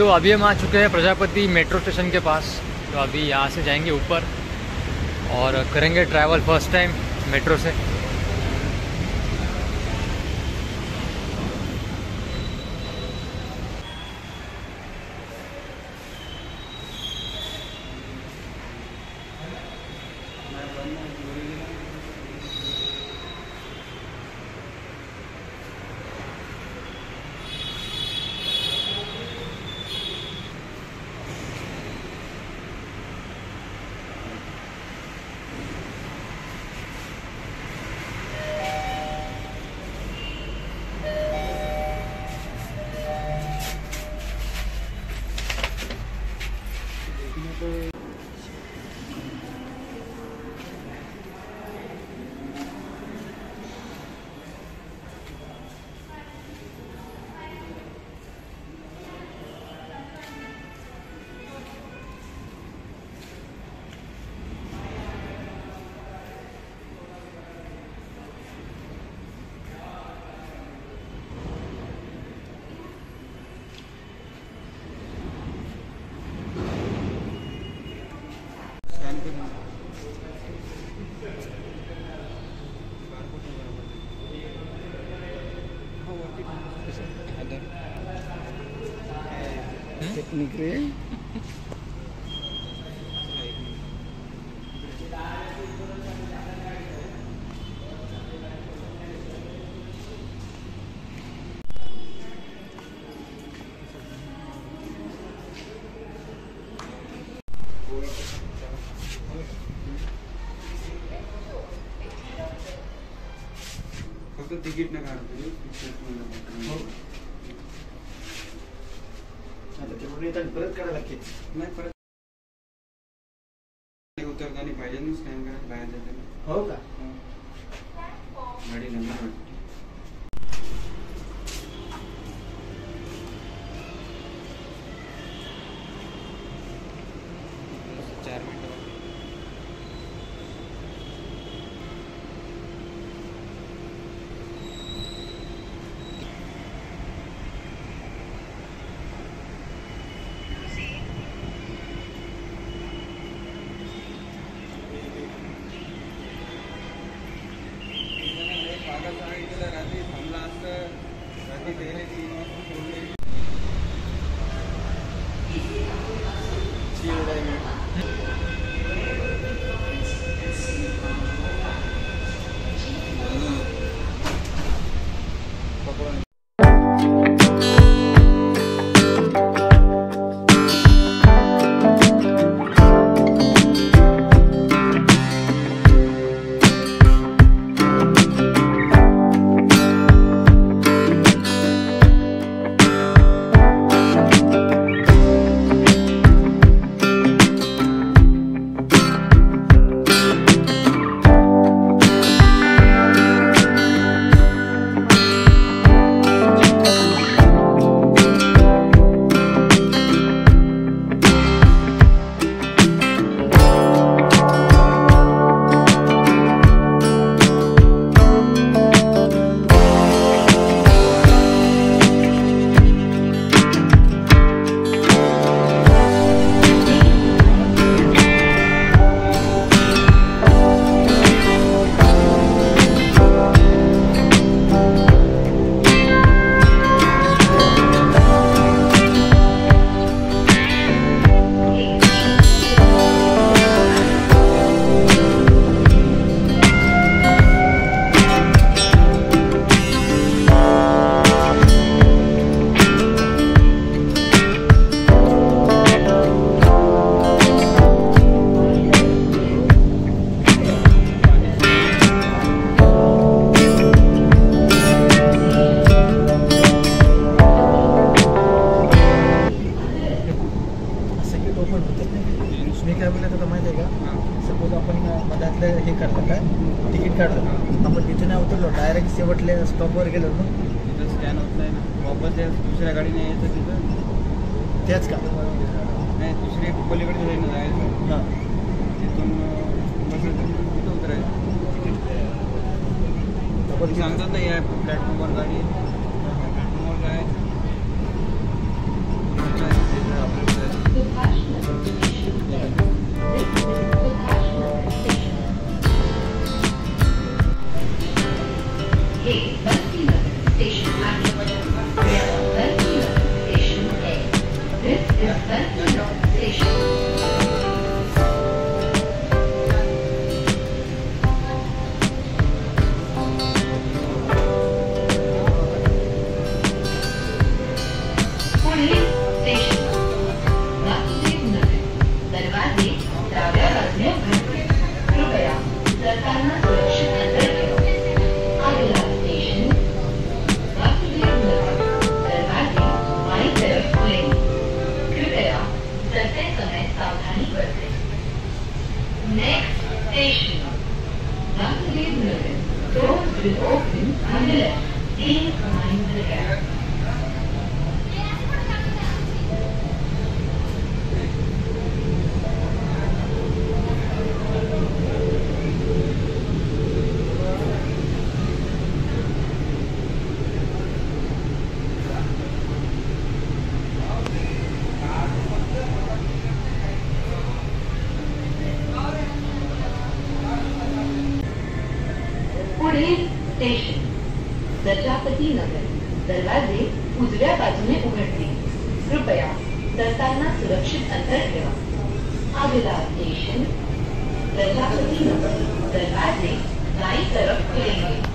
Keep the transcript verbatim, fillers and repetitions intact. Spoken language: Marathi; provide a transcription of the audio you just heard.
तो अभी हम आ चुके हैं प्रजापति मेट्रो स्टेशन के पास। तो अभी यहाँ से जाएंगे ऊपर और करेंगे ट्रैवल फर्स्ट टाइम मेट्रो से। निकले फक्त तिकीट ना काढतो परत काढायला लागते नाही परत उतरताना पाहिजे ना स्कॅन करायला बाहेर जाताना हो का गाडी नंबर चार मिनिट रात्री थांबला असतं रात्री पहिले तीन वाजता सोडले तिकीट काढलं आपण तिथे नाही उतरलो डायरेक्ट शेवटले स्टॉपवर गेलो ना तिथं स्कॅन होत नाही ना वापस त्या दुसऱ्या गाडीने यायचं तिथं त्याच का नाही दुसरी पलीकडे जाईल ना जायचं हां तिथून बसायचं तिथं उतरायचं सांगतात ना या प्लॅटफॉर्मवर गाडी प्लॅटफॉर्मवर जायचं पुढील स्टेशन प्रजापती नगर. दरवाजे उजव्या बाजूने उघडतील. कृपया चढताना सुरक्षित अंतर ठेवा. अगला स्टेशन प्रजापती नगर. दरवाजे दाईं तरफ खुलेंगे.